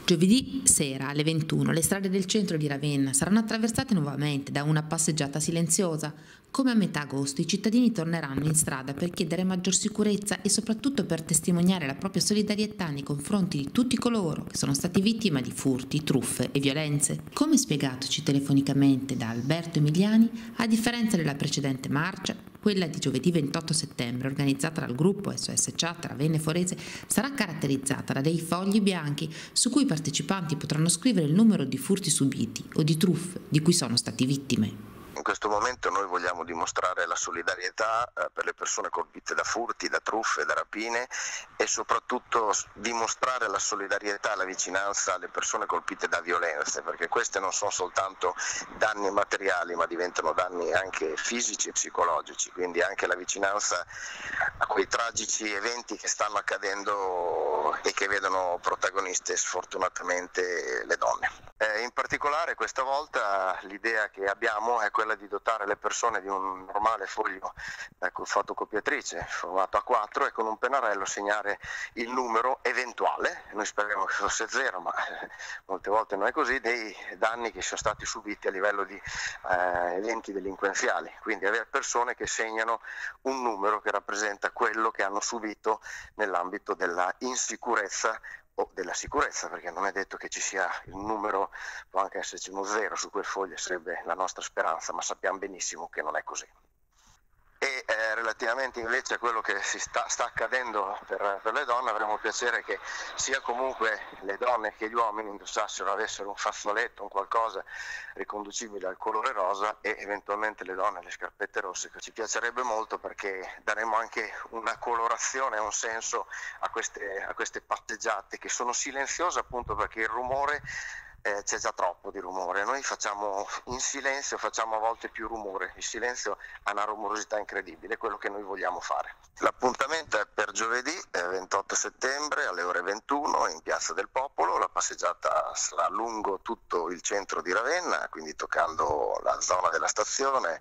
Giovedì sera alle 21 le strade del centro di Ravenna saranno attraversate nuovamente da una passeggiata silenziosa. Come a metà agosto i cittadini torneranno in strada per chiedere maggior sicurezza e soprattutto per testimoniare la propria solidarietà nei confronti di tutti coloro che sono stati vittima di furti, truffe e violenze. Come spiegatoci telefonicamente da Alberto Emiliani, a differenza della precedente marcia, quella di giovedì 28 settembre, organizzata dal gruppo SOS Chat Ravenna e Forese, sarà caratterizzata da dei fogli bianchi su cui i partecipanti potranno scrivere il numero di furti subiti o di truffe di cui sono stati vittime. In questo momento noi vogliamo dimostrare la solidarietà per le persone colpite da furti, da truffe, da rapine e soprattutto dimostrare la solidarietà e la vicinanza alle persone colpite da violenze, perché queste non sono soltanto danni materiali ma diventano danni anche fisici e psicologici, quindi anche la vicinanza a quei tragici eventi che stanno accadendo e che vedono protagoniste sfortunatamente le donne. In particolare questa volta l'idea che abbiamo è quella di dotare le persone di un normale foglio con fotocopiatrice formato A4 e con un pennarello segnare il numero eventuale, noi speriamo che fosse zero, ma molte volte non è così, dei danni che sono stati subiti a livello di eventi delinquenziali, quindi avere persone che segnano un numero che rappresenta quello che hanno subito nell'ambito della insicurezza o della sicurezza, perché non è detto che ci sia il numero, può anche esserci uno zero su quel foglio, sarebbe la nostra speranza, ma sappiamo benissimo che non è così. E relativamente invece a quello che sta accadendo per le donne, avremo piacere che sia comunque le donne che gli uomini indossassero, avessero un fazzoletto, un qualcosa riconducibile al colore rosa e eventualmente le donne le scarpette rosse, che ci piacerebbe molto perché daremo anche una colorazione e un senso a queste passeggiate che sono silenziose appunto perché il rumore c'è già troppo di rumore, noi facciamo in silenzio, facciamo a volte più rumore, il silenzio ha una rumorosità incredibile, è quello che noi vogliamo fare. L'appuntamento è per giovedì 28 settembre alle ore 21 in Piazza del Popolo, la passeggiata sarà lungo tutto il centro di Ravenna, quindi toccando la zona della stazione,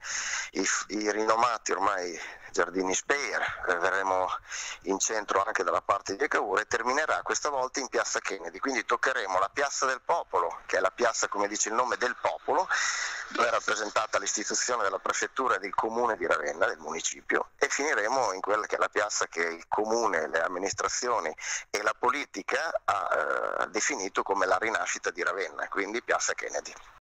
i rinomati ormai Giardini Speyer, verremo in centro anche dalla parte di Cavour e terminerà questa volta in Piazza Kennedy, quindi toccheremo la Piazza del Popolo, che è la piazza, come dice il nome, del popolo, dove è rappresentata l'istituzione della prefettura e del comune di Ravenna, del municipio, e finiremo in quella che è la piazza che il comune, le amministrazioni e la politica ha definito come la rinascita di Ravenna, quindi Piazza Kennedy.